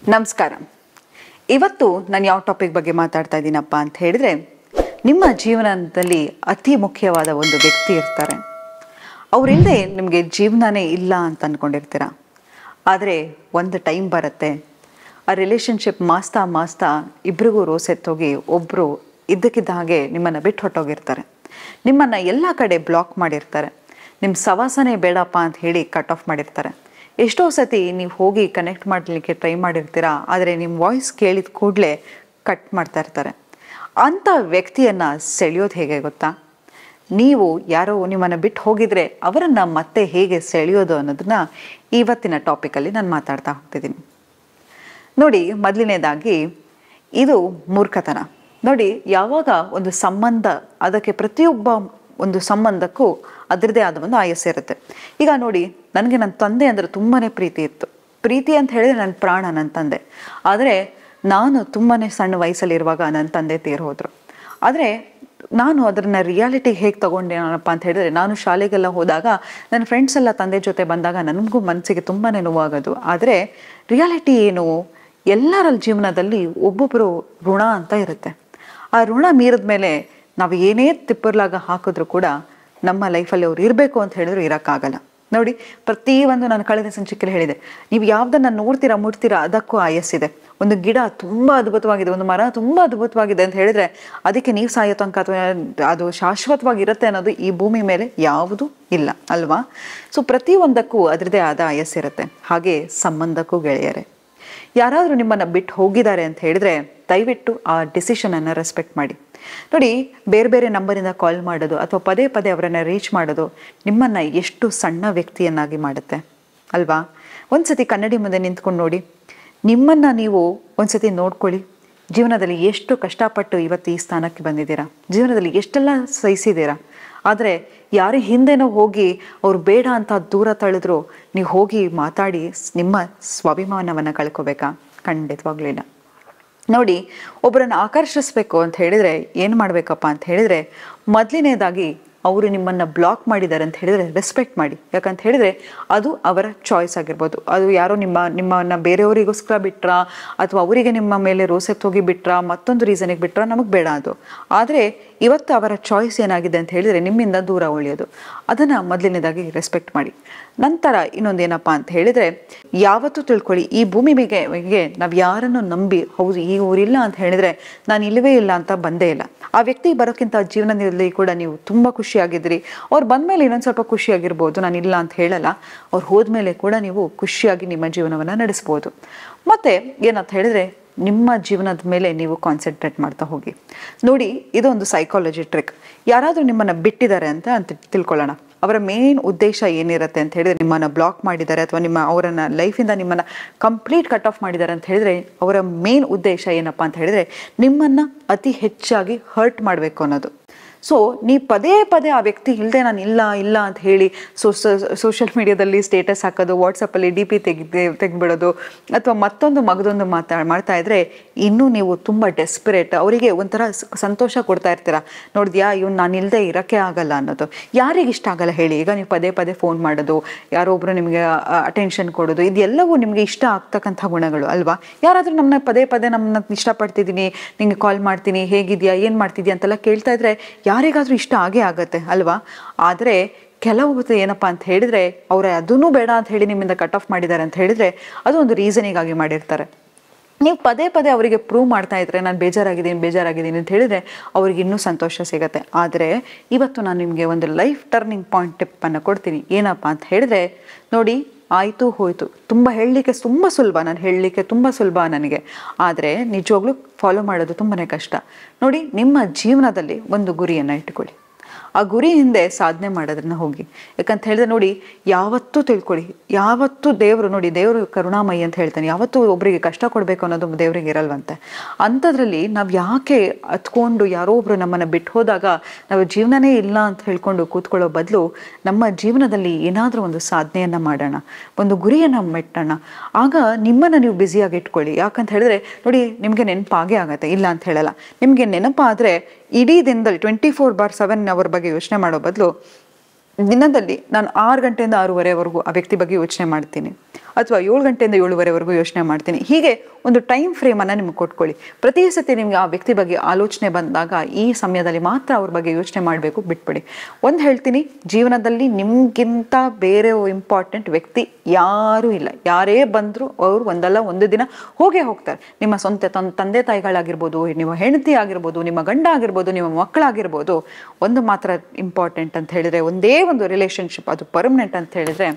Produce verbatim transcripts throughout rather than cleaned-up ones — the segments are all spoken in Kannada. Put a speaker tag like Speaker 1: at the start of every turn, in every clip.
Speaker 1: ನಮಸ್ಕಾರ. ಇವತ್ತು ನಾನು ಯಾವ ಟಾಪಿಕ್ ಬಗ್ಗೆ ಮಾತಾಡ್ತಾ ಇದ್ದೀನಪ್ಪ ಅಂತ ಹೇಳಿದ್ರೆ, ನಿಮ್ಮ ಜೀವನದಲ್ಲಿ ಅತಿ ಮುಖ್ಯವಾದ ಒಂದು ವ್ಯಕ್ತಿ ಇರ್ತಾರೆ. ಅವರಿಲ್ಲದೆ ನಿಮಗೆ ಜೀವನನೇ ಇಲ್ಲ ಅಂತ ಅಂದ್ಕೊಂಡಿರ್ತೀರ. ಆದರೆ ಒಂದು ಟೈಮ್ ಬರುತ್ತೆ, ಆ ರಿಲೇಷನ್ಶಿಪ್ ಮಾಸ್ತಾ ಮಾಸ್ತಾ ಇಬ್ಬರಿಗೂ ರೋಸೆತ್ತೋಗಿ ಒಬ್ಬರು ಇದ್ದಕ್ಕಿದ್ದ ಹಾಗೆ ನಿಮ್ಮನ್ನು ಬಿಟ್ಟು ಹೊಟ್ಟೋಗಿರ್ತಾರೆ. ನಿಮ್ಮನ್ನು ಎಲ್ಲ ಕಡೆ ಬ್ಲಾಕ್ ಮಾಡಿರ್ತಾರೆ. ನಿಮ್ಮ ಸವಾಸನೆ ಬೇಡಪ್ಪ ಅಂತ ಹೇಳಿ ಕಟ್ ಆಫ್ ಮಾಡಿರ್ತಾರೆ. ಎಷ್ಟೋ ಸತಿ ನೀವು ಹೋಗಿ ಕನೆಕ್ಟ್ ಮಾಡಲಿಕ್ಕೆ ಟ್ರೈ ಮಾಡಿರ್ತೀರಾ, ಆದರೆ ನಿಮ್ಮ ವಾಯ್ಸ್ ಕೇಳಿದ ಕೂಡಲೇ ಕಟ್ ಮಾಡ್ತಾ ಇರ್ತಾರೆ. ಅಂಥ ವ್ಯಕ್ತಿಯನ್ನು ಸೆಳೆಯೋದು ಹೇಗೆ ಗೊತ್ತಾ? ನೀವು ಯಾರೋ ನಿಮ್ಮನ್ನು ಬಿಟ್ಟು ಹೋಗಿದರೆ ಅವರನ್ನು ಮತ್ತೆ ಹೇಗೆ ಸೆಳೆಯೋದು ಅನ್ನೋದನ್ನ ಇವತ್ತಿನ ಟಾಪಿಕಲ್ಲಿ ನಾನು ಮಾತಾಡ್ತಾ ಹೋಗ್ತಿದ್ದೀನಿ. ನೋಡಿ, ಮೊದಲನೇದಾಗಿ ಇದು ಮೂರ್ಖತನ. ನೋಡಿ, ಯಾವಾಗ ಒಂದು ಸಂಬಂಧ, ಅದಕ್ಕೆ ಪ್ರತಿಯೊಬ್ಬ ಒಂದು ಸಂಬಂಧಕ್ಕೂ ಅದರದ್ದೇ ಆದ ಒಂದು ಆಯಸ್ಸು ಇರುತ್ತೆ. ಈಗ ನೋಡಿ, ನನಗೆ ನನ್ನ ತಂದೆ ಅಂದರೆ ತುಂಬಾ ಪ್ರೀತಿ ಇತ್ತು. ಪ್ರೀತಿ ಅಂತ ಹೇಳಿದ್ರೆ ನನ್ನ ಪ್ರಾಣ, ನನ್ನ ತಂದೆ. ಆದರೆ ನಾನು ತುಂಬಾ ಸಣ್ಣ ವಯಸ್ಸಲ್ಲಿರುವಾಗ ನನ್ನ ತಂದೆ ತೀರ್ ಹೋದರು. ಆದರೆ ನಾನು ಅದನ್ನು ರಿಯಾಲಿಟಿಗೆ ಹೇಗೆ ತೊಗೊಂಡೇನಪ್ಪ ಅಂತ ಹೇಳಿದ್ರೆ, ನಾನು ಶಾಲೆಗೆಲ್ಲ ಹೋದಾಗ ನನ್ನ ಫ್ರೆಂಡ್ಸ್ ಎಲ್ಲ ತಂದೆ ಜೊತೆ ಬಂದಾಗ ನನಗೂ ಮನಸ್ಸಿಗೆ ತುಂಬಾ ನೋವಾಗೋದು. ಆದರೆ ರಿಯಾಲಿಟಿ ಏನು, ಎಲ್ಲರ ಜೀವನದಲ್ಲಿ ಒಬ್ಬೊಬ್ಬರು ಋಣ ಅಂತ ಇರುತ್ತೆ. ಆ ಋಣ ಮೀರಿದ ಮೇಲೆ ನಾವು ಏನೇ ತಿಪ್ಪರ್ಲಾಗ ಹಾಕಿದ್ರು ಕೂಡ ನಮ್ಮ ಲೈಫಲ್ಲಿ ಅವ್ರು ಇರಬೇಕು ಅಂತ ಹೇಳಿದ್ರು ಇರೋಕ್ಕಾಗಲ್ಲ. ನೋಡಿ, ಪ್ರತಿಯೊಂದು ನಾನು ಕಳೆದ ಸಂಚಿಕೆಯಲ್ಲಿ ಹೇಳಿದೆ, ನೀವು ಯಾವುದನ್ನು ನೋಡ್ತೀರಾ ಮುಟ್ತೀರಾ ಅದಕ್ಕೂ ಆಯಸ್ಸಿದೆ. ಒಂದು ಗಿಡ ತುಂಬ ಅದ್ಭುತವಾಗಿದೆ, ಒಂದು ಮರ ತುಂಬ ಅದ್ಭುತವಾಗಿದೆ ಅಂತ ಹೇಳಿದ್ರೆ ಅದಕ್ಕೆ ನೀವು ಸಾಯೋ ತನಕ ಅಥವಾ ಅದು ಶಾಶ್ವತವಾಗಿರುತ್ತೆ ಅನ್ನೋದು ಈ ಭೂಮಿ ಮೇಲೆ ಯಾವುದೂ ಇಲ್ಲ ಅಲ್ವಾ? ಸೊ ಪ್ರತಿಯೊಂದಕ್ಕೂ ಅದರದ್ದೇ ಆದ ಆಯಸ್ಸಿರುತ್ತೆ. ಹಾಗೆ ಸಂಬಂಧಕ್ಕೂ ಗೆಳೆಯರೇ. ಯಾರಾದರೂ ನಿಮ್ಮನ್ನು ಬಿಟ್ಟು ಹೋಗಿದ್ದಾರೆ ಅಂತ ಹೇಳಿದ್ರೆ ದಯವಿಟ್ಟು ಆ ಡಿಸಿಷನನ್ನು ರೆಸ್ಪೆಕ್ಟ್ ಮಾಡಿ. ನೋಡಿ, ಬೇರೆ ಬೇರೆ ನಂಬರಿಂದ ಕಾಲ್ ಮಾಡೋದು ಅಥವಾ ಪದೇ ಪದೇ ಅವರನ್ನು ರೀಚ್ ಮಾಡೋದು ನಿಮ್ಮನ್ನು ಎಷ್ಟು ಸಣ್ಣ ವ್ಯಕ್ತಿಯನ್ನಾಗಿ ಮಾಡುತ್ತೆ ಅಲ್ವಾ? ಒಂದು ಸತಿ ಕನ್ನಡಿ ಮುಂದೆ ನಿಂತ್ಕೊಂಡು ನೋಡಿ, ನಿಮ್ಮನ್ನು ನೀವು ಒಂದು ಸತಿ ನೋಡ್ಕೊಳ್ಳಿ. ಜೀವನದಲ್ಲಿ ಎಷ್ಟು ಕಷ್ಟಪಟ್ಟು ಇವತ್ತು ಈ ಸ್ಥಾನಕ್ಕೆ ಬಂದಿದ್ದೀರಾ, ಜೀವನದಲ್ಲಿ ಎಷ್ಟೆಲ್ಲ ಸಹಿಸಿದ್ದೀರಾ. ಆದರೆ ಯಾರೇ ಹಿಂದೆನೋ ಹೋಗಿ ಅವ್ರು ಬೇಡ ಅಂತ ದೂರ ತಳೆದ್ರು ನೀವು ಹೋಗಿ ಮಾತಾಡಿ ನಿಮ್ಮ ಸ್ವಾಭಿಮಾನವನ್ನು ಕಳ್ಕೋಬೇಕಾ? ಖಂಡಿತವಾಗ್ಲೂ ಇಲ್ಲ. ನೋಡಿ, ಒಬ್ಬರನ್ನು ಆಕರ್ಷಿಸ್ಬೇಕು ಅಂತ ಹೇಳಿದರೆ ಏನು ಮಾಡಬೇಕಪ್ಪ ಅಂತ ಹೇಳಿದರೆ, ಮೊದಲನೇದಾಗಿ ಅವರು ನಿಮ್ಮನ್ನು ಬ್ಲಾಕ್ ಮಾಡಿದ್ದಾರೆ ಅಂತ ಹೇಳಿದರೆ ರೆಸ್ಪೆಕ್ಟ್ ಮಾಡಿ. ಯಾಕಂತ ಹೇಳಿದರೆ ಅದು ಅವರ ಚಾಯ್ಸ್ ಆಗಿರ್ಬೋದು. ಅದು ಯಾರೋ ನಿಮ್ಮ ನಿಮ್ಮನ್ನು ಬೇರೆಯವರಿಗೋಸ್ಕರ ಬಿಟ್ರಾ ಅಥವಾ ಅವರಿಗೆ ನಿಮ್ಮ ಮೇಲೆ ರೋಸೆತ್ತೋಗಿ ಬಿಟ್ರಾ, ಮತ್ತೊಂದು ರೀಸನಿಗೆ ಬಿಟ್ರಾ, ನಮಗೆ ಬೇಡ ಅದು. ಆದರೆ ಇವತ್ತು ಅವರ ಚಾಯ್ಸ್ ಏನಾಗಿದೆ ಅಂತ ಹೇಳಿದರೆ ನಿಮ್ಮಿಂದ ದೂರ ಉಳಿಯೋದು. ಅದನ್ನು ಮೊದಲನೇದಾಗಿ ರೆಸ್ಪೆಕ್ಟ್ ಮಾಡಿ. ನಂತರ ಇನ್ನೊಂದೇನಪ್ಪ ಅಂತ ಹೇಳಿದರೆ, ಯಾವತ್ತೂ ತಿಳ್ಕೊಳ್ಳಿ, ಈ ಭೂಮಿ ಮೇಲೆ ನಾವು ಯಾರನ್ನು ನಂಬಿ ಹೌದು ಈ ಊರಿಲ್ಲ ಅಂತ ಹೇಳಿದರೆ ನಾನು ಇಲ್ಲವೇ ಇಲ್ಲ ಅಂತ ಬಂದೇ ಇಲ್ಲ. ಆ ವ್ಯಕ್ತಿ ಬರೋಕ್ಕಿಂತ ಜೀವನದಲ್ಲಿ ಕೂಡ ನೀವು ತುಂಬ ಖುಷಿಯಾಗಿದ್ದೀರಿ. ಅವ್ರು ಬಂದಮೇಲೆ ಇನ್ನೊಂದು ಸ್ವಲ್ಪ ಖುಷಿಯಾಗಿರ್ಬೋದು, ನಾನು ಇಲ್ಲ ಅಂತ ಹೇಳಲ್ಲ. ಅವ್ರು ಹೋದ್ಮೇಲೆ ಕೂಡ ನೀವು ಖುಷಿಯಾಗಿ ನಿಮ್ಮ ಜೀವನವನ್ನು ನಡೆಸ್ಬೋದು. ಮತ್ತು ಏನಂತ ಹೇಳಿದರೆ, ನಿಮ್ಮ ಜೀವನದ ಮೇಲೆ ನೀವು ಕಾನ್ಸಂಟ್ರೇಟ್ ಮಾಡ್ತಾ ಹೋಗಿ. ನೋಡಿ, ಇದೊಂದು ಸೈಕಾಲಜಿ ಟ್ರಿಕ್. ಯಾರಾದರೂ ನಿಮ್ಮನ್ನು ಬಿಟ್ಟಿದ್ದಾರೆ ಅಂತ ಅಂತ ತಿಳ್ಕೊಳ್ಳೋಣ. ಅವರ ಮೇನ್ ಉದ್ದೇಶ ಏನಿರುತ್ತೆ ಅಂತ ಹೇಳಿದ್ರೆ, ನಿಮ್ಮನ್ನು ಬ್ಲಾಕ್ ಮಾಡಿದ್ದಾರೆ ಅಥವಾ ನಿಮ್ಮ ಅವರನ್ನು ಲೈಫಿಂದ ನಿಮ್ಮನ್ನು ಕಂಪ್ಲೀಟ್ ಕಟ್ ಆಫ್ ಮಾಡಿದ್ದಾರೆ ಅಂತ ಹೇಳಿದ್ರೆ ಅವರ ಮೇನ್ ಉದ್ದೇಶ ಏನಪ್ಪ ಅಂತ ಹೇಳಿದರೆ ನಿಮ್ಮನ್ನು ಅತಿ ಹೆಚ್ಚಾಗಿ ಹರ್ಟ್ ಮಾಡಬೇಕು ಅನ್ನೋದು. ಸೊ ನೀವು ಪದೇ ಪದೇ ಆ ವ್ಯಕ್ತಿ ಇಲ್ಲದೆ ನಾನು ಇಲ್ಲ ಇಲ್ಲ ಅಂತ ಹೇಳಿ ಸೋಸ ಸೋಷಿಯಲ್ ಮೀಡಿಯಾದಲ್ಲಿ ಸ್ಟೇಟಸ್ ಹಾಕೋದು, ವಾಟ್ಸಪ್ಪಲ್ಲಿ ಡಿ ಪಿ ತೆಗೆದು ತೆಗೆದ್ಬಿಡೋದು ಅಥವಾ ಮತ್ತೊಂದು ಮಗದೊಂದು ಮಾತಾ ಮಾಡ್ತಾ ಇದ್ರೆ ಇನ್ನೂ ನೀವು ತುಂಬ ಡೆಸ್ಪರೇಟ್, ಅವರಿಗೆ ಒಂಥರ ಸಂತೋಷ ಕೊಡ್ತಾ ಇರ್ತೀರ. ನೋಡಿದ್ಯಾ, ಇವ್ನು ನಾನು ಇಲ್ಲದೆ ಇರೋಕ್ಕೆ ಆಗಲ್ಲ ಅನ್ನೋದು. ಯಾರಿಗೆ ಇಷ್ಟ ಆಗಲ್ಲ ಹೇಳಿ? ಈಗ ನೀವು ಪದೇ ಪದೇ ಫೋನ್ ಮಾಡೋದು, ಯಾರೊಬ್ಬರು ನಿಮಗೆ ಅಟೆನ್ಷನ್ ಕೊಡೋದು, ಇದೆಲ್ಲವೂ ನಿಮಗೆ ಇಷ್ಟ ಆಗ್ತಕ್ಕಂಥ ಗುಣಗಳು ಅಲ್ವಾ? ಯಾರಾದರೂ ನಮ್ಮನ್ನ ಪದೇ ಪದೇ ನಮ್ಮನ್ನ ಇಷ್ಟಪಡ್ತಿದ್ದೀನಿ, ನಿಂಗೆ ಕಾಲ್ ಮಾಡ್ತೀನಿ, ಹೇಗಿದೆಯಾ, ಏನು ಮಾಡ್ತಿದ್ಯಾ ಅಂತೆಲ್ಲ ಕೇಳ್ತಾ ಇದ್ರೆ ಯಾರಿಗಾದ್ರೂ ಇಷ್ಟ ಆಗೇ ಆಗತ್ತೆ ಅಲ್ವಾ? ಆದರೆ ಕೆಲವು ಏನಪ್ಪ ಅಂತ ಹೇಳಿದರೆ, ಅವರ ಅದನ್ನೂ ಬೇಡ ಅಂತ ಹೇಳಿ ನಿಮ್ಮಿಂದ ಕಟ್ ಆಫ್ ಮಾಡಿದ್ದಾರೆ ಅಂತ ಹೇಳಿದರೆ ಅದು ಒಂದು ರೀಸನಿಗಾಗಿ ಮಾಡಿರ್ತಾರೆ. ನೀವು ಪದೇ ಪದೇ ಅವರಿಗೆ ಪ್ರೂವ್ ಮಾಡ್ತಾ ಇದ್ರೆ ನಾನು ಬೇಜಾರಾಗಿದ್ದೀನಿ ಬೇಜಾರಾಗಿದ್ದೀನಿ ಅಂತ ಹೇಳಿದರೆ ಅವ್ರಿಗೆ ಇನ್ನೂ ಸಂತೋಷ ಸಿಗುತ್ತೆ. ಆದರೆ ಇವತ್ತು ನಾನು ನಿಮಗೆ ಒಂದು ಲೈಫ್ ಟರ್ನಿಂಗ್ ಪಾಯಿಂಟ್ ಟಿಪ್ಪನ್ನು ಕೊಡ್ತೀನಿ. ಏನಪ್ಪ ಅಂತ ಹೇಳಿದ್ರೆ, ನೋಡಿ, ಆಯಿತು ಹೋಯಿತು, ತುಂಬ ಹೇಳಲಿಕ್ಕೆ ತುಂಬ ಸುಲಭ, ನಾನು ಹೇಳಲಿಕ್ಕೆ ತುಂಬ ಸುಲಭ ನನಗೆ. ಆದರೆ ನಿಜವಾಗ್ಲೂ ಫಾಲೋ ಮಾಡೋದು ತುಂಬಾ ಕಷ್ಟ. ನೋಡಿ, ನಿಮ್ಮ ಜೀವನದಲ್ಲಿ ಒಂದು ಗುರಿಯನ್ನು ಇಟ್ಕೊಳ್ಳಿ. ಆ ಗುರಿ ಹಿಂದೆ ಸಾಧನೆ ಮಾಡೋದನ್ನ ಹೋಗಿ. ಯಾಕಂತ ಹೇಳಿದ್ರೆ ನೋಡಿ, ಯಾವತ್ತೂ ತಿಳ್ಕೊಳ್ಳಿ, ಯಾವತ್ತೂ ದೇವರು ನೋಡಿ, ದೇವರು ಕರುಣಾಮಯಿ ಅಂತ ಹೇಳ್ತಾನೆ. ಯಾವತ್ತೂ ಒಬ್ಬರಿಗೆ ಕಷ್ಟ ಕೊಡಬೇಕು ಅನ್ನೋದು ದೇವರಿಗೆ ಇರಲ್ವಂತೆ. ಅಂಥದ್ರಲ್ಲಿ ನಾವು ಯಾಕೆ ಹತ್ಕೊಂಡು ಯಾರೋ ಒಬ್ರು ನಮ್ಮನ್ನು ಬಿಟ್ಟು ಹೋದಾಗ ನಾವು ಜೀವನನೇ ಇಲ್ಲ ಅಂತ ಹೇಳ್ಕೊಂಡು ಕೂತ್ಕೊಳ್ಳೋ ಬದಲು ನಮ್ಮ ಜೀವನದಲ್ಲಿ ಏನಾದರೂ ಒಂದು ಸಾಧನೆಯನ್ನು ಮಾಡೋಣ, ಒಂದು ಗುರಿಯನ್ನು ಮೆಟ್ಟೋಣ. ಆಗ ನಿಮ್ಮನ್ನು ನೀವು ಬ್ಯುಸಿಯಾಗಿ ಇಟ್ಕೊಳ್ಳಿ. ಯಾಕಂತ ಹೇಳಿದ್ರೆ ನೋಡಿ, ನಿಮಗೆ ನೆನಪಾಗೇ ಆಗತ್ತೆ, ಇಲ್ಲ ಅಂತ ಹೇಳಲ್ಲ. ನಿಮಗೆ ನೆನಪಾದರೆ ಇಡೀ ದಿನದಲ್ಲಿ twenty four by seven hour ಬಗ್ಗೆ ಯೋಚನೆ ಮಾಡೋ ಬದಲು ದಿನದಲ್ಲಿ ನಾನು ಆರು ಗಂಟೆಯಿಂದ ಆರೂವರೆವರೆಗೂ ಆ ವ್ಯಕ್ತಿ ಬಗ್ಗೆ ಯೋಚನೆ ಮಾಡ್ತೀನಿ. ಅಥವಾ ಏಳು ಗಂಟೆಯಿಂದ ಏಳುವರೆವರೆಗೂ ಯೋಚನೆ ಮಾಡ್ತೀನಿ. ಹೀಗೆ ಒಂದು ಟೈಮ್ ಫ್ರೇಮನ್ನು ನಿಮ್ಗೆ ಕೊಟ್ಕೊಳ್ಳಿ. ಪ್ರತಿ ಸತಿ ನಿಮಗೆ ಆ ವ್ಯಕ್ತಿ ಬಗ್ಗೆ ಆಲೋಚನೆ ಬಂದಾಗ ಈ ಸಮಯದಲ್ಲಿ ಮಾತ್ರ ಅವ್ರ ಬಗ್ಗೆ ಯೋಚನೆ ಮಾಡಬೇಕು, ಬಿಟ್ಬಿಡಿ. ಒಂದು ಹೇಳ್ತೀನಿ, ಜೀವನದಲ್ಲಿ ನಿಮಗಿಂತ ಬೇರೆ ಇಂಪಾರ್ಟೆಂಟ್ ವ್ಯಕ್ತಿ ಯಾರೂ ಇಲ್ಲ. ಯಾರೇ ಬಂದರೂ ಅವರು ಒಂದಲ್ಲ ಒಂದು ದಿನ ಹೋಗೇ ಹೋಗ್ತಾರೆ. ನಿಮ್ಮ ಸ್ವಂತ ತನ್ ತಂದೆ ತಾಯಿಗಳಾಗಿರ್ಬೋದು, ನಿಮ್ಮ ಹೆಂಡತಿ ಆಗಿರ್ಬೋದು, ನಿಮ್ಮ ಗಂಡ ಆಗಿರ್ಬೋದು, ನಿಮ್ಮ ಮಕ್ಕಳಾಗಿರ್ಬೋದು. ಒಂದು ಮಾತ್ರ ಇಂಪಾರ್ಟೆಂಟ್ ಅಂತ ಹೇಳಿದರೆ, ಒಂದೇ ಒಂದು ರಿಲೇಷನ್ಶಿಪ್ ಅದು ಪರ್ಮನೆಂಟ್ ಅಂತ ಹೇಳಿದರೆ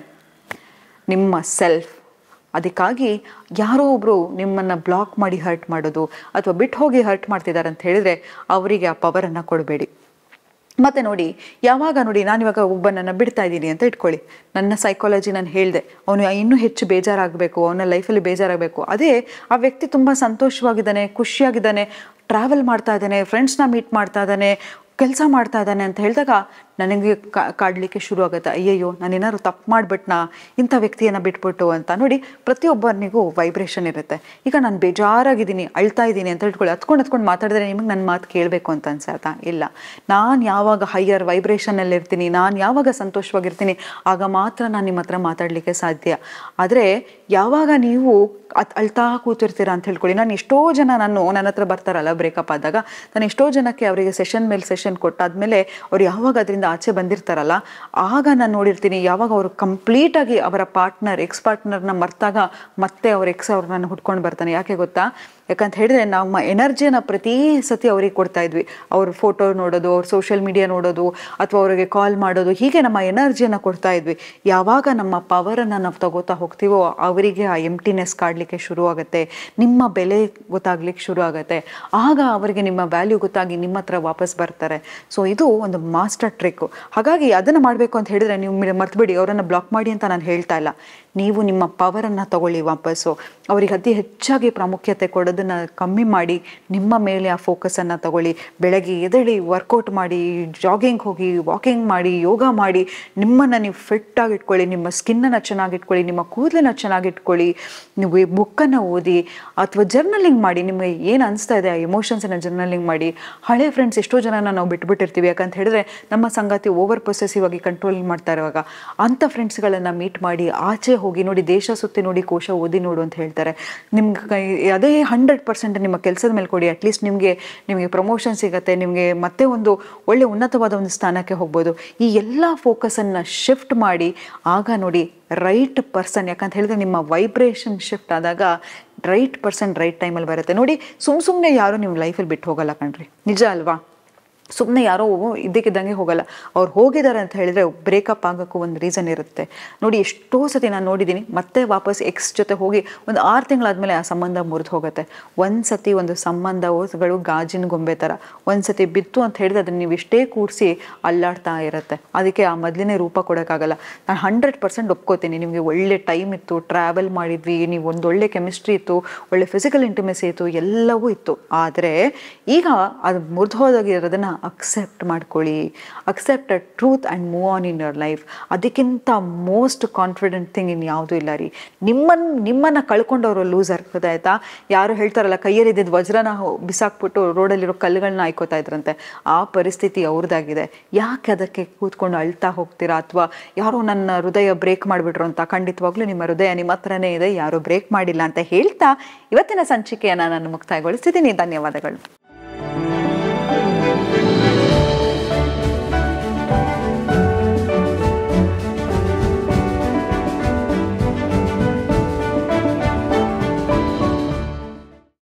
Speaker 1: ನಿಮ್ಮ ಸೆಲ್ಫ್. ಅದಕ್ಕಾಗಿ ಯಾರೋ ಒಬ್ಬರು ನಿಮ್ಮನ್ನು ಬ್ಲಾಕ್ ಮಾಡಿ ಹರ್ಟ್ ಮಾಡೋದು ಅಥವಾ ಬಿಟ್ಟು ಹೋಗಿ ಹರ್ಟ್ ಮಾಡ್ತಿದ್ದಾರೆ ಅಂತ ಹೇಳಿದರೆ ಅವರಿಗೆ ಆ ಪವರನ್ನು ಕೊಡಬೇಡಿ. ಮತ್ತು ನೋಡಿ, ಯಾವಾಗ ನೋಡಿ ನಾನಿವಾಗ ಒಬ್ಬನನ್ನು ಬಿಡ್ತಾ ಇದ್ದೀನಿ ಅಂತ ಇಟ್ಕೊಳ್ಳಿ, ನನ್ನ ಸೈಕಾಲಜಿ ನಾನು ಹೇಳಿದೆ, ಅವನು ಇನ್ನೂ ಹೆಚ್ಚು ಬೇಜಾರಾಗಬೇಕು, ಅವನ ಲೈಫಲ್ಲಿ ಬೇಜಾರಾಗಬೇಕು. ಅದೇ ಆ ವ್ಯಕ್ತಿ ತುಂಬ ಸಂತೋಷವಾಗಿದ್ದಾನೆ, ಖುಷಿಯಾಗಿದ್ದಾನೆ, ಟ್ರಾವೆಲ್ ಮಾಡ್ತಾ ಇದ್ದಾನೆ, ಫ್ರೆಂಡ್ಸ್ನ ಮೀಟ್ ಮಾಡ್ತಾ ಇದ್ದಾನೆ, ಕೆಲಸ ಮಾಡ್ತಾ ಇದ್ದಾನೆ ಅಂತ ಹೇಳಿದಾಗ ನನಗೆ ಕಾಡಲಿಕ್ಕೆ ಶುರು ಆಗುತ್ತೆ, ಅಯ್ಯಯ್ಯೋ ನಾನೇನಾದ್ರು ತಪ್ಪು ಮಾಡಿಬಿಟ್ನಾ ಇಂಥ ವ್ಯಕ್ತಿಯನ್ನು ಬಿಟ್ಬಿಟ್ಟು ಅಂತ. ನೋಡಿ, ಪ್ರತಿಯೊಬ್ಬನಿಗೂ ವೈಬ್ರೇಷನ್ ಇರುತ್ತೆ. ಈಗ ನಾನು ಬೇಜಾರಾಗಿದ್ದೀನಿ, ಅಳ್ತಾ ಇದ್ದೀನಿ ಅಂತ ಇಟ್ಕೊಳ್ಳಿ, ಹತ್ಕೊಂಡು ಹತ್ಕೊಂಡು ಮಾತಾಡಿದ್ರೆ ನಿಮಗೆ ನನ್ನ ಮಾತು ಕೇಳಬೇಕು ಅಂತ ಅನ್ಸತ್ತಾ? ಇಲ್ಲ. ನಾನು ಯಾವಾಗ ಹೈಯರ್ ವೈಬ್ರೇಷನಲ್ಲಿ ಇರ್ತೀನಿ, ನಾನು ಯಾವಾಗ ಸಂತೋಷವಾಗಿರ್ತೀನಿ, ಆಗ ಮಾತ್ರ ನಾನು ನಿಮ್ಮ ಹತ್ರ ಮಾತಾಡಲಿಕ್ಕೆ ಸಾಧ್ಯ. ಆದರೆ ಯಾವಾಗ ನೀವು ಅದು ಅಳ್ತಾ ಕೂತಿರ್ತೀರಾ ಅಂತ ಹೇಳ್ಕೊಳ್ಳಿ, ನಾನು ಎಷ್ಟೋ ಜನ ನಾನು ನನ್ನ ಹತ್ರ ಬರ್ತಾರಲ್ಲ ಬ್ರೇಕಪ್ ಆದಾಗ, ನಾನು ಎಷ್ಟೋ ಜನಕ್ಕೆ ಅವರಿಗೆ ಸೆಷನ್ ಮೇಲೆ ಸೆಷನ್ ಕೊಟ್ಟಾದ್ಮೇಲೆ ಅವ್ರು ಯಾವಾಗ ಅದರಿಂದ ಆಚೆ ಬಂದಿರ್ತಾರಲ್ಲ, ಆಗ ನಾನು ನೋಡಿರ್ತೀನಿ ಯಾವಾಗ ಅವರು ಕಂಪ್ಲೀಟಾಗಿ ಅವರ ಪಾರ್ಟ್ನರ್ ಎಕ್ಸ್ ಪಾರ್ಟ್ನರ್ನ ಮರ್ತಾಗ ಮತ್ತೆ ಅವ್ರ ಎಕ್ಸ್ ಅವ್ರನ್ನ ಹುಡ್ಕೊಂಡು ಬರ್ತಾನೆ. ಯಾಕೆ ಗೊತ್ತಾ? ಯಾಕಂತ ಹೇಳಿದ್ರೆ ನಮ್ಮ ಎನರ್ಜಿಯನ್ನು ಪ್ರತಿ ಸತಿ ಅವ್ರಿಗೆ ಕೊಡ್ತಾ ಇದ್ವಿ. ಅವ್ರ ಫೋಟೋ ನೋಡೋದು, ಅವ್ರ ಸೋಷಿಯಲ್ ಮೀಡಿಯಾ ನೋಡೋದು, ಅಥವಾ ಅವರಿಗೆ ಕಾಲ್ ಮಾಡೋದು, ಹೀಗೆ ನಮ್ಮ ಎನರ್ಜಿಯನ್ನು ಕೊಡ್ತಾ ಇದ್ವಿ. ಯಾವಾಗ ನಮ್ಮ ಪವರನ್ನು ನಾವು ತಗೋತಾ ಹೋಗ್ತೀವೋ ಅವರಿಗೆ ಆ ಎಂಟಿನೆಸ್ ಕಾಡಲಿಕ್ಕೆ ಶುರು ಆಗುತ್ತೆ, ನಿಮ್ಮ ಬೆಲೆ ಗೊತ್ತಾಗ್ಲಿಕ್ಕೆ ಶುರು ಆಗುತ್ತೆ. ಆಗ ಅವರಿಗೆ ನಿಮ್ಮ ವ್ಯಾಲ್ಯೂ ಗೊತ್ತಾಗಿ ನಿಮ್ಮ ಹತ್ರ ವಾಪಸ್ ಬರ್ತಾರೆ. ಸೊ ಇದು ಒಂದು ಮಾಸ್ಟರ್ ಟ್ರಿಕ್. ಹಾಗಾಗಿ ಅದನ್ನು ಮಾಡಬೇಕು ಅಂತ ಹೇಳಿದ್ರೆ ನೀವು ಮರ್ತುಬಿಡಿ, ಅವರನ್ನು ಬ್ಲಾಕ್ ಮಾಡಿ ಅಂತ ನಾನು ಹೇಳ್ತಾ ಇಲ್ಲ. ನೀವು ನಿಮ್ಮ ಪವರನ್ನು ತಗೊಳ್ಳಿ ವಾಪಸ್ಸು. ಅವರಿಗೆ ಅತಿ ಹೆಚ್ಚಾಗಿ ಪ್ರಾಮುಖ್ಯತೆ ಕೊಡೋದನ್ನು ಕಮ್ಮಿ ಮಾಡಿ ನಿಮ್ಮ ಮೇಲೆ ಆ ಫೋಕಸನ್ನು ತಗೊಳ್ಳಿ. ಬೆಳಗ್ಗೆ ಎದ್ದೇಳಿ ವರ್ಕೌಟ್ ಮಾಡಿ, ಜಾಗಿಂಗ್ ಹೋಗಿ, ವಾಕಿಂಗ್ ಮಾಡಿ, ಯೋಗ ಮಾಡಿ, ನಿಮ್ಮನ್ನು ನೀವು ಫಿಟ್ಟಾಗಿ ಇಟ್ಕೊಳ್ಳಿ, ನಿಮ್ಮ ಸ್ಕಿನ್ನನ್ನು ಚೆನ್ನಾಗಿಟ್ಕೊಳ್ಳಿ, ನಿಮ್ಮ ಕೂದಲನ್ನು ಚೆನ್ನಾಗಿಟ್ಕೊಳ್ಳಿ. ನೀವು ಬುಕ್ಕನ್ನು ಓದಿ ಅಥವಾ ಜರ್ನಲಿಂಗ್ ಮಾಡಿ, ನಿಮಗೆ ಏನು ಅನಿಸ್ತಾ ಇದೆ ಆ ಎಮೋಷನ್ಸನ್ನು ಜರ್ನಲಿಂಗ್ ಮಾಡಿ. ಹಳೆ ಫ್ರೆಂಡ್ಸ್ ಎಷ್ಟೋ ಜನನ ನಾವು ಬಿಟ್ಬಿಟ್ಟಿರ್ತೀವಿ, ಯಾಕಂತ ಹೇಳಿದ್ರೆ ನಮ್ಮ ಸಂಗಾತಿ ಓವರ್ ಪೊಸೆಸಿವ್ ಆಗಿ ಕಂಟ್ರೋಲ್ ಮಾಡ್ತಾ ಇರುವಾಗ ಅಂಥ ಫ್ರೆಂಡ್ಸ್ಗಳನ್ನು ಮೀಟ್ ಮಾಡಿ ಆಚೆ ಹೋಗಿ ನೋಡಿ, ದೇಶ ಸುತ್ತಿ ನೋಡಿ, ಕೋಶ ಓದಿ ನೋಡು ಅಂತ ಹೇಳ್ತಾರೆ. ನಿಮ್ಗೆ ಅದೇ ಹಂಡ್ರೆಡ್ ಪರ್ಸೆಂಟ್ ನಿಮ್ಮ ಕೆಲಸದ ಮೇಲೆ ಕೊಡಿ. ಅಟ್ಲೀಸ್ಟ್ ನಿಮಗೆ ನಿಮಗೆ ಪ್ರಮೋಷನ್ ಸಿಗುತ್ತೆ, ನಿಮಗೆ ಮತ್ತೆ ಒಂದು ಒಳ್ಳೆ ಉನ್ನತವಾದ ಒಂದು ಸ್ಥಾನಕ್ಕೆ ಹೋಗ್ಬೋದು. ಈ ಎಲ್ಲ ಫೋಕಸನ್ನು ಶಿಫ್ಟ್ ಮಾಡಿ ಆಗ ನೋಡಿ ರೈಟ್ ಪರ್ಸನ್, ಯಾಕಂತ ಹೇಳಿದ್ರೆ ನಿಮ್ಮ ವೈಬ್ರೇಷನ್ ಶಿಫ್ಟ್ ಆದಾಗ ರೈಟ್ ಪರ್ಸನ್ ರೈಟ್ ಟೈಮಲ್ಲಿ ಬರುತ್ತೆ. ನೋಡಿ, ಸುಮ್ಮ ಸುಮ್ಮನೆ ಯಾರು ನಿಮ್ಮ ಲೈಫಲ್ಲಿ ಬಿಟ್ಟು ಹೋಗಲ್ಲ ಕಣ್ರಿ, ನಿಜ ಅಲ್ವಾ? ಸುಮ್ಮನೆ ಯಾರೋ ಇದ್ದಕ್ಕಿದ್ದಂಗೆ ಹೋಗಲ್ಲ. ಅವ್ರು ಹೋಗಿದ್ದಾರೆ ಅಂತ ಹೇಳಿದ್ರೆ ಬ್ರೇಕಪ್ ಆಗೋಕ್ಕೂ ಒಂದು ರೀಸನ್ ಇರುತ್ತೆ. ನೋಡಿ, ಎಷ್ಟೋ ಸತಿ ನಾನು ನೋಡಿದ್ದೀನಿ, ಮತ್ತೆ ವಾಪಸ್ ಎಕ್ಸ್ ಜೊತೆ ಹೋಗಿ ಒಂದು ಆರು ತಿಂಗಳಾದಮೇಲೆ ಆ ಸಂಬಂಧ ಮುರಿದು ಹೋಗುತ್ತೆ. ಒಂದು ಸತಿ ಒಂದು ಸಂಬಂಧಗಳು ಗಾಜಿನ ಗೊಂಬೆ ಥರ, ಒಂದು ಸತಿ ಬಿತ್ತು ಅಂತ ಹೇಳಿದ್ರೆ ಅದನ್ನು ನೀವು ಎಷ್ಟೇ ಕೂಡಿಸಿ ಅಲ್ಲಾಡ್ತಾ ಇರುತ್ತೆ. ಅದಕ್ಕೆ ಆ ಮೊದಲನೇ ರೂಪ ಕೊಡೋಕ್ಕಾಗಲ್ಲ. ನಾನು ಹಂಡ್ರೆಡ್ ಪರ್ಸೆಂಟ್ ಒಪ್ಕೋತೀನಿ, ನಿಮಗೆ ಒಳ್ಳೆ ಟೈಮ್ ಇತ್ತು, ಟ್ರಾವೆಲ್ ಮಾಡಿದ್ವಿ, ನೀವು ಒಂದು ಒಳ್ಳೆ ಕೆಮಿಸ್ಟ್ರಿ ಇತ್ತು, ಒಳ್ಳೆ ಫಿಸಿಕಲ್ ಇಂಟಿಮೆಸಿ ಇತ್ತು, ಎಲ್ಲವೂ ಇತ್ತು. ಆದರೆ ಈಗ ಅದು ಮುರಿದು ಹೋದಾಗಿರೋದನ್ನು ಅಕ್ಸೆಪ್ಟ್ ಮಾಡ್ಕೊಳ್ಳಿ. Accept a truth and move on in your life. ಅದಕ್ಕಿಂತ ಮೋಸ್ಟ್ ಕಾನ್ಫಿಡೆಂಟ್ ಥಿಂಗ್ ಇನ್ನು ಯಾವುದೂ ಇಲ್ಲ ರೀ. ನಿಮ್ಮನ್ನು ನಿಮ್ಮನ್ನು ಕಳ್ಕೊಂಡವರು ಲೂಸರ್, ಗೊತ್ತಾಯ್ತಾ? ಯಾರು ಹೇಳ್ತಾರಲ್ಲ, ಕೈಯಲ್ಲಿದ್ದ ವಜ್ರನ ಬಿಸಾಕ್ಬಿಟ್ಟು ರೋಡಲ್ಲಿರೋ ಕಲ್ಲುಗಳನ್ನ ಆಯ್ಕೋತಾ ಇದ್ರಂತೆ, ಆ ಪರಿಸ್ಥಿತಿ ಅವ್ರದ್ದಾಗಿದೆ. ಯಾಕೆ ಅದಕ್ಕೆ ಕೂತ್ಕೊಂಡು ಅಳ್ತಾ ಹೋಗ್ತೀರಾ? ಅಥವಾ ಯಾರೋ ನನ್ನ ಹೃದಯ ಬ್ರೇಕ್ ಮಾಡಿಬಿಟ್ರು ಅಂತ? ಖಂಡಿತವಾಗ್ಲೂ ನಿಮ್ಮ ಹೃದಯ ನಿಮ್ಮ ಹತ್ರನೇ ಇದೆ, ಯಾರೂ ಬ್ರೇಕ್ ಮಾಡಿಲ್ಲ ಅಂತ ಹೇಳ್ತಾ ಇವತ್ತಿನ ಸಂಚಿಕೆಯನ್ನು ನಾನು ಮುಕ್ತಾಯಗೊಳಿಸ್ತಿದ್ದೀನಿ. ಧನ್ಯವಾದಗಳು.